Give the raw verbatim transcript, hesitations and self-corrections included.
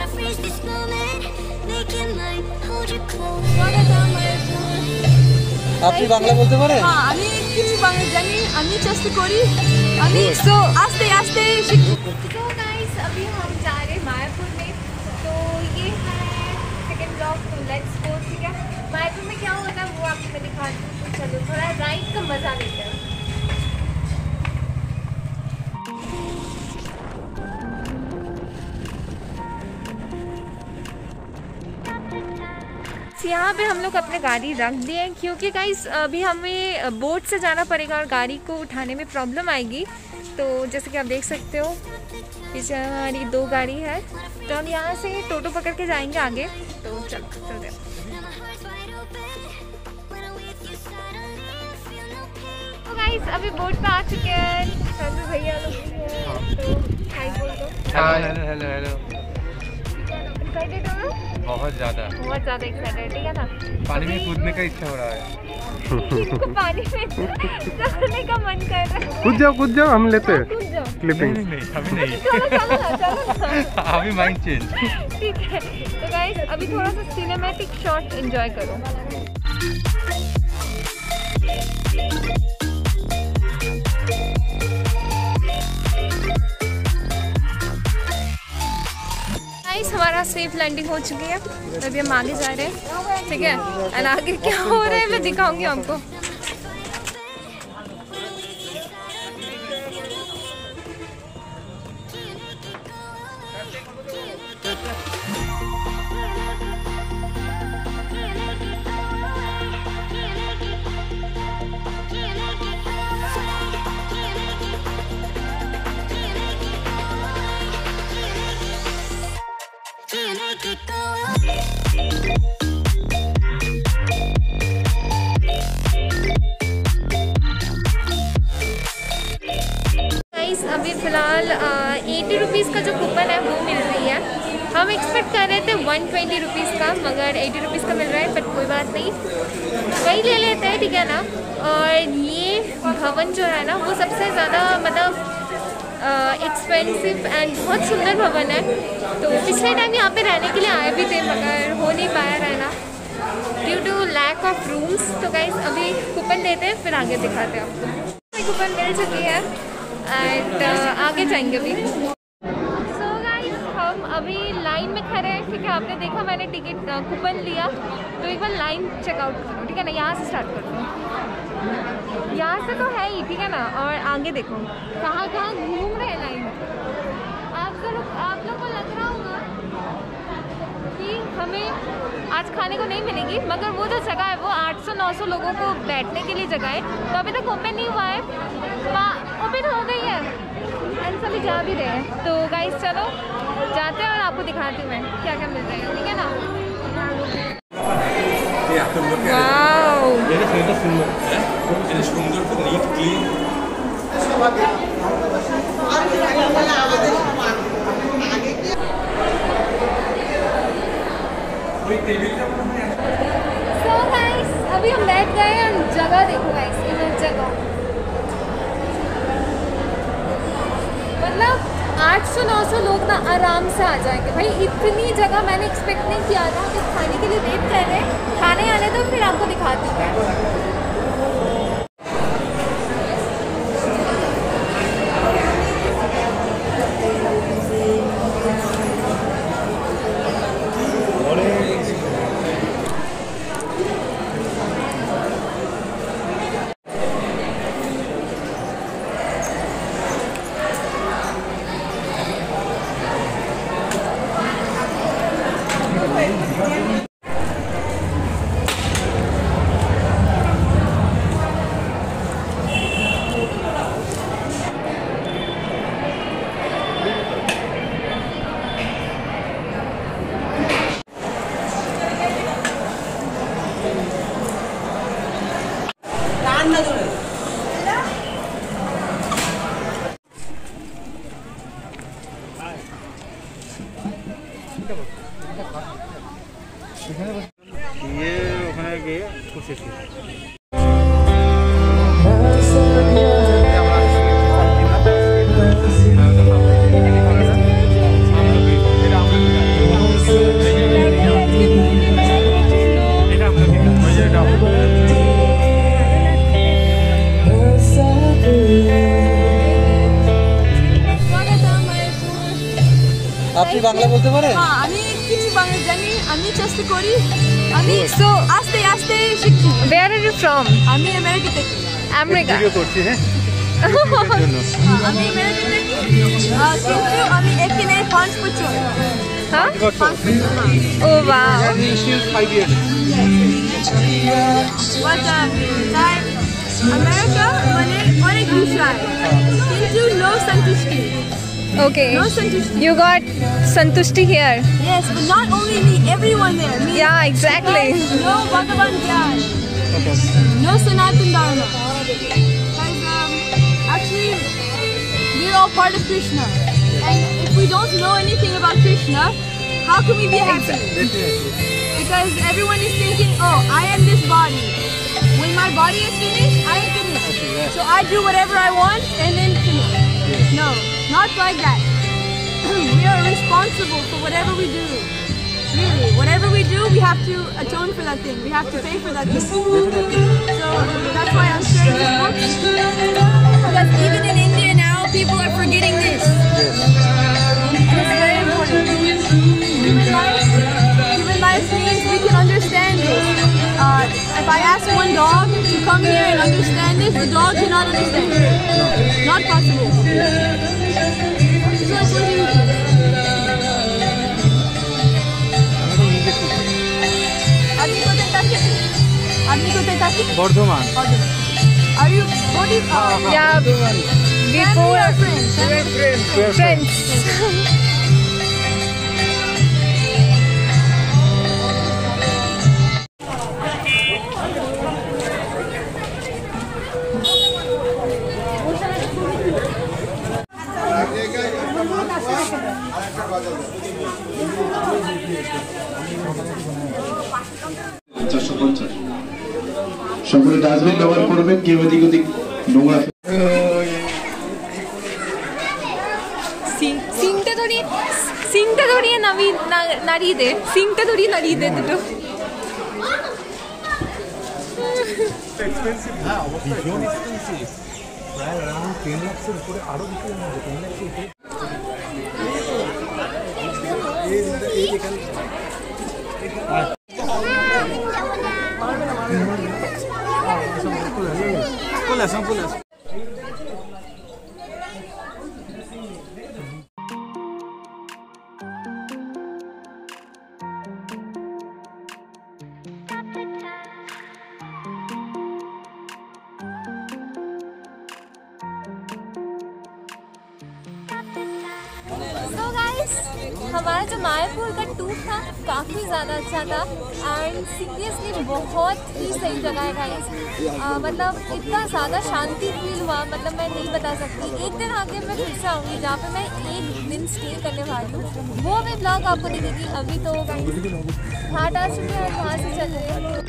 আপনি বাংলা বলতে পারেন? হ্যাঁ, আমি কিছু বাংলা জানি, আমি চেষ্টা করি। আমি তো আস্তে আস্তে শিখবো। तो गाइस अभी हम जा रहे हैं मायापुर में, तो ये है सेकंड ब्लॉग, तो लेट्स गो। ठीक है, मायापुर में क्या होता है वो आपको मैं दिखाती हूँ। तो चलो थोड़ा राइड का मजा लेते हैं। यहाँ पे हम लोग अपने गाड़ी रख दिए हैं क्योंकि गाइस अभी हमें बोट से जाना पड़ेगा और गाड़ी को उठाने में प्रॉब्लम आएगी। तो जैसे कि आप देख सकते हो पीछे हमारी दो गाड़ी है, तो हम यहाँ से टोटो पकड़ के जाएंगे आगे। तो चलो चलते हैं। तो गाइस अभी बोट पे आ चुके हैं भैया लोग, तो हाय बोल दो। Hello hello hello. एक्साइटेड हो ना? बहुत ज़्यादा बहुत ज़्यादा एक्साइटेड, ठीक है ना? पानी में कूदने का इच्छा हो रहा है। इसको पानी में चलने का मन कर रहा है। कूद जाओ कूद जाओ, हम लेते हैं कूद जाओ। क्लिपिंग। नहीं नहीं अभी नहीं। चलो चलो ना, चलो ना। अभी माइंड चेंज। ठीक है, तो गाइस अभी थोड़ा सा सिनेमैटिक शॉट एंजॉय करो। हमारा सेफ लैंडिंग हो चुकी है, अभी हम आगे जा रहे हैं। ठीक है, और आगे क्या हो रहा है मैं दिखाऊंगी हमको। अभी फ़िलहाल एटी रुपीज़ का जो कूपन है वो मिल रही है। हम एक्सपेक्ट कर रहे थे वन ट्वेंटी रुपीज़ का, मगर एटी रुपीज़ का मिल रहा है। बट कोई बात नहीं, वही ले लेते हैं, ठीक है ना। और ये भवन जो है ना वो सबसे ज़्यादा मतलब एक्सपेंसिव एंड बहुत सुंदर भवन है। तो पिछले टाइम यहाँ पे रहने के लिए आए भी थे, मगर हो नहीं पाया रहना due to lack of rooms. तो गाइस अभी कूपन लेते हैं, फिर आगे दिखाते हैं आपको। कूपन मिल चुकी है एंड uh, आगे जाएंगे अभी। सो गाइस हम अभी लाइन में खड़े हैं, ठीक है। आपने देखा मैंने टिकट कूपन लिया, तो एक बार लाइन चेकआउट करो, ठीक है ना। यहाँ से स्टार्ट करो, यहाँ से तो है ही, ठीक है ना। और आगे देखो कहाँ कहाँ घूम रहे हैं लाइन। आप लोग आप लोग को लग रहा होगा कि हमें आज खाने को नहीं मिलेगी, मगर वो जो जगह है वो आठ सौ नौ सौ लोगों को बैठने के लिए जगह है। तो अभी तक ओपन नहीं हुआ है, ओपन हो गई है एंड सभी जा भी रहे हैं। तो गाइस चलो जाते हैं और आपको दिखाती हूँ मैं क्या क्या मिल रहा है, ठीक है ना। वाओ, सो गाइस अभी हम बैठ गए हैं। जगह देखो गाइस, इधर जगह मतलब आठ सौ नौ सौ लोग ना आराम से आ जाएंगे भाई। इतनी जगह मैंने एक्सपेक्ट नहीं किया था। कि खाने के लिए वेट कर रहे हैं, खाने आने तो फिर आपको दिखाती हूँ। ये ওখানে গিয়ে বসেছি। আপনি বাংলা বলতে পারেন? হ্যাঁ, আমি কিছু বাংলা জানি, আমি চেষ্টা করি, আমি so আস্তে আস্তে শিখছি। Where are you from? আমি আমেরিকা থেকে। আমেরিকা। ভিডিও করছি হ্যাঁ জন্য আমি আমেরিকা থেকে, আহ, কিন্তু আমি এখানে পাঁচ বছর। হ্যাঁ? পাঁচ বছর, হ্যাঁ। Oh wow. since five years But um, তাই আমেরিকা মানে অনেক বিষয়, কিন্তু no সন্তুষ্টি। Okay. No santushti. You got santushti here. Yes, but not only me, everyone there. Me. Yeah, exactly. Because no Bhagavan Gyan. No Sanatan Dharma. Because um, actually, we're all part of Krishna. And if we don't know anything about Krishna, how can we be happy? Because everyone is thinking, oh, I am this body. When my body is finished, I am finished. So I do whatever I want and then finish. No, not like that. We are responsible for whatever we do. Really, whatever we do, we have to atone for that thing. We have to pay for that thing. So that's why I'm sharing this book. Because even in India now, people are forgetting this. And it's very important. Human life, human life means we can understand this. Uh, if I ask one dog to come here and understand this, the dog cannot understand it. Not possible. So it's what you do. আপনি কোথায় থাকেন? আপনি কোথায় থাকেন? Bardhaman Bardhaman. Are you what is uh, Yeah. family Before or friends? friends. চারশো পঞ্চাশ সকলে dustbin ব্যবহার করবেন, কেউ এদিক ওদিক নোংরা সিংটা ধরিয়ে সিংটা ধরিয়ে নামিয়ে নাড়িয়ে দে সিংটা ধরিয়ে নাড়িয়ে দে দুটো हमारा जो मायापुर का टूर था काफ़ी ज़्यादा अच्छा था एंड सीरियसली बहुत ही सही जगह है गाइस। मतलब इतना ज़्यादा शांति फील हुआ, मतलब मैं नहीं बता सकती। एक दिन आगे मैं फिर से आऊँगी जहाँ पे मैं एक दिन स्टे करने वाली हूँ, वो मैं ब्लॉग आपको दिखेगी। अभी तो घाट आ चुके हैं, वहाँ से चल रहे हैं।